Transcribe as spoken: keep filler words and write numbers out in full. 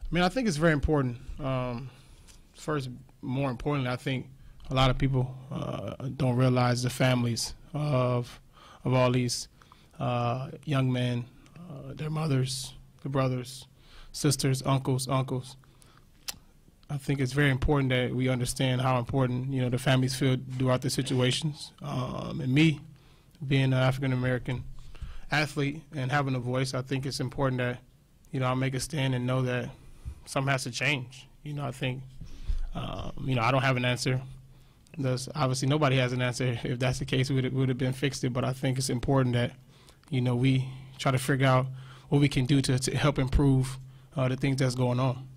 I mean, I think it's very important. Um, first, more importantly, I think a lot of people uh, don't realize the families of of all these uh, young men, uh, their mothers, their brothers, sisters, uncles, uncles. I think it's very important that we understand how important, you know, the families feel throughout the situations. Um, and me, being an African American athlete and having a voice, I think it's important that, you know, I make a stand and know that something has to change. You know, I think, um, you know, I don't have an answer. There's, obviously, nobody has an answer. If that's the case, we would, would have been fixed it. But I think it's important that, you know, we try to figure out what we can do to, to help improve uh, the things that's going on.